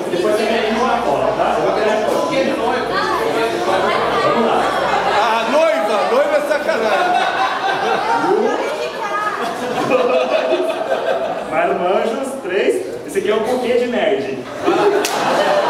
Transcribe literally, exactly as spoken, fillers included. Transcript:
Depois você vem aqui na cola, tá? Vamos lá. Ah, noiva! Noiva é sacanagem. Marmanjos, três. Esse aqui é um pouquinho de nerd.